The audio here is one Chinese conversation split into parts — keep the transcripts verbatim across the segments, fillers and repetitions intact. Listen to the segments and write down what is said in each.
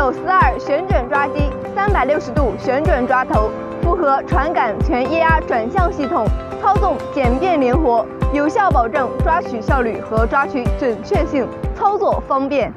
有四二旋转抓机，三百六十度旋转抓头，复合传感全液压转向系统，操纵简便灵活，有效保证抓取效率和抓取准确性，操作方便。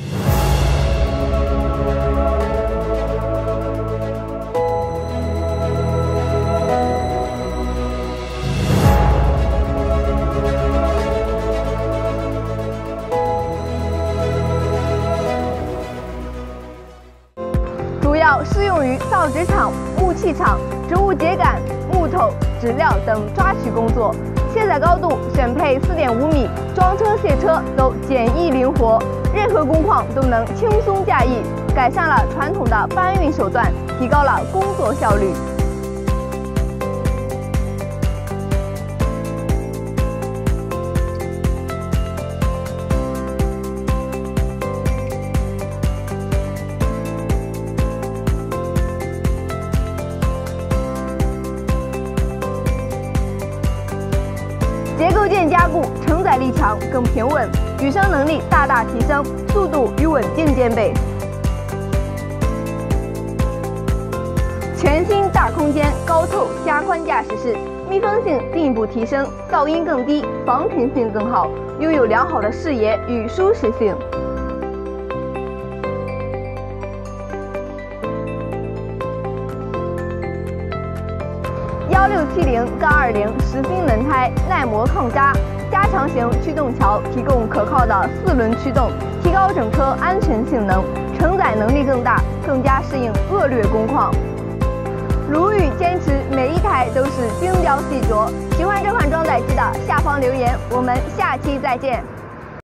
主要适用于造纸厂、木器厂、植物秸秆、木头、纸料等抓取工作。卸载高度选配 四点五米，装车卸车都简易灵活，任何工况都能轻松驾驭，改善了传统的搬运手段，提高了工作效率。 结构件加固，承载力强，更平稳，举升能力大大提升，速度与稳定兼备。全新大空间，高透加宽驾驶室，密封性进一步提升，噪音更低，防尘性更好，拥有良好的视野与舒适性。 幺六七零杠二零实心轮胎，耐磨抗扎，加长型驱动桥提供可靠的四轮驱动，提高整车安全性能，承载能力更大，更加适应恶劣工况。如遇坚持每一台都是精雕细琢。喜欢这款装载机的，下方留言，我们下期再见。